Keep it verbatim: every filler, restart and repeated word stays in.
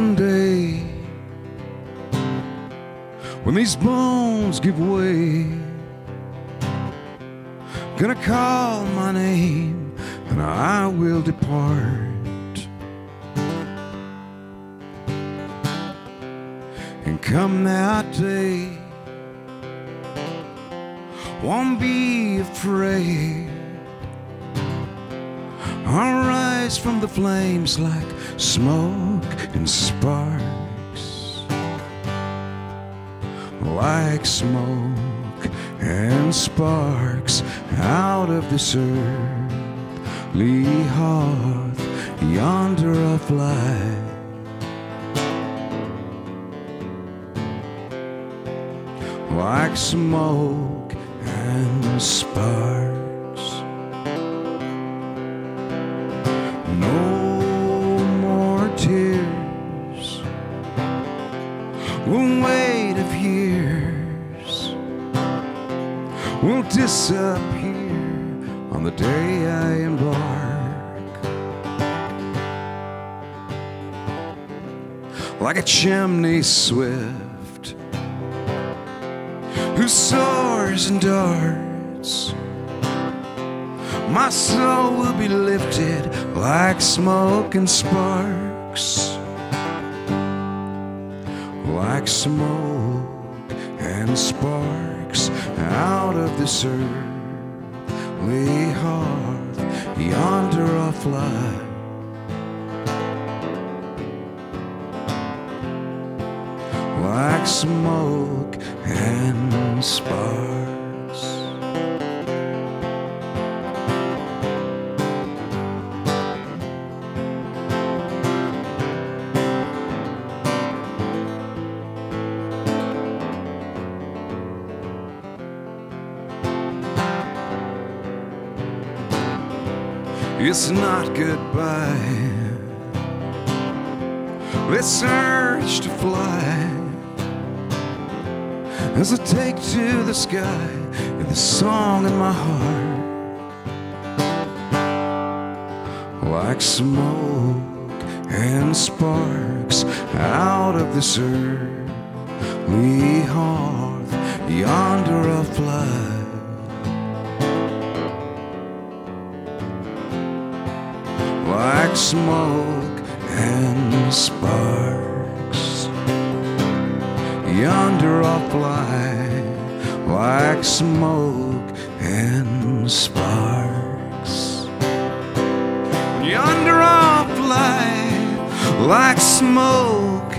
someday, when these bones give way, gonna call my name and I will depart. And come that day, won't be afraid. I'll rise from the flames like smoke and sparks, like smoke and sparks out of this earthly hearth yonder I'll fly. Like smoke and sparks. No more tears will wait of years, will disappear on the day I embark. Like a chimney swift who soars and darts, my soul will be lifted like smoke and sparks, like smoke and sparks out of this earthly hearth yonder I'll fly. Like smoke and sparks. It's not goodbye, let's urge to fly as I take to the sky the song in my heart. Like smoke and sparks out of this earthly hearth yonder I'll fly. Like smoke and sparks yonder I'll fly. Like smoke and sparks yonder I'll fly. Like smoke